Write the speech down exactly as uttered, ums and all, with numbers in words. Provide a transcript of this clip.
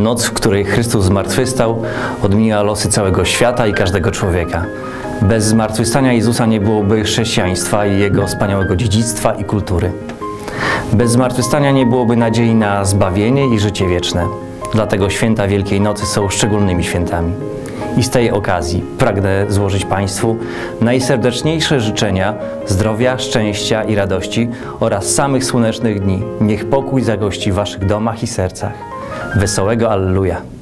noc, w której Chrystus zmartwychwstał, odmieniła losy całego świata i każdego człowieka. Bez zmartwychwstania Jezusa nie byłoby chrześcijaństwa i jego wspaniałego dziedzictwa i kultury. Bez zmartwychwstania nie byłoby nadziei na zbawienie i życie wieczne. Dlatego święta Wielkiej Nocy są szczególnymi świętami. I z tej okazji pragnę złożyć Państwu najserdeczniejsze życzenia zdrowia, szczęścia i radości oraz samych słonecznych dni. Niech pokój zagości w Waszych domach i sercach. Wesołego Alleluja!